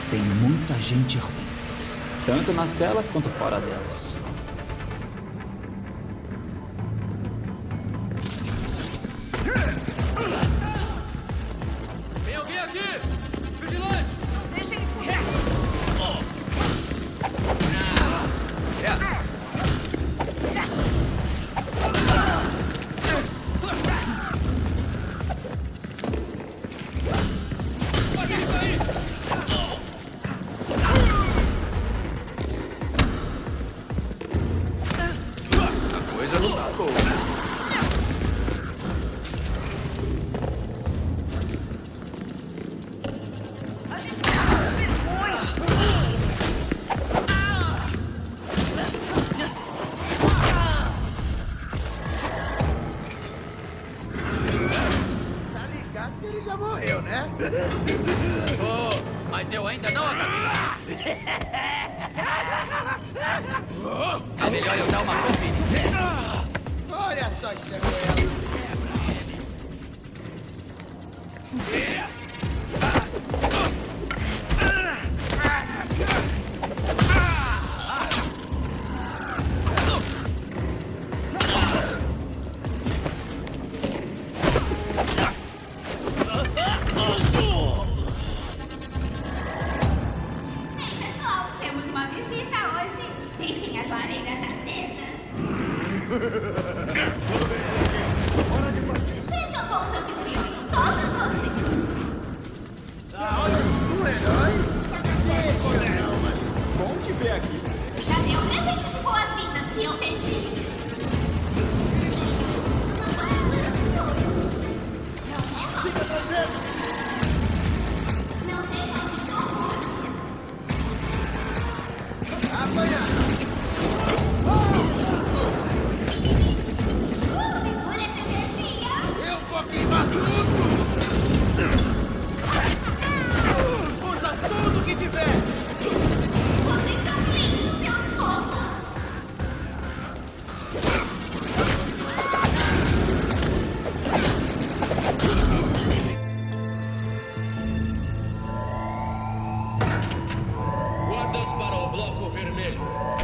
Tem muita gente ruim, tanto nas celas quanto fora delas. Tem alguém aqui? Vigilante! Deixa ele fugir. Pode ele cair! A coisa não tá boa. Tá ligado que ele já morreu, né? Oh, mas eu ainda não acabei. É melhor eu dar uma conferida. Olha só que chegou ela. Pessoal, temos uma visita hoje. Deixem as lareiras acesas. Sejam bons anfitriões, todos vocês. Um herói? Cacete, não, mas Bom te ver aqui. Cadê o presente de boas-vindas que eu pedi? fica trazendo. Não sejam desconfortáveis. Apanhar. Segura essa energia. Eu vou queimar tudo. Usa tudo que tiver. Vocês são lindos, seus fofos. Guardas para o bloco vermelho.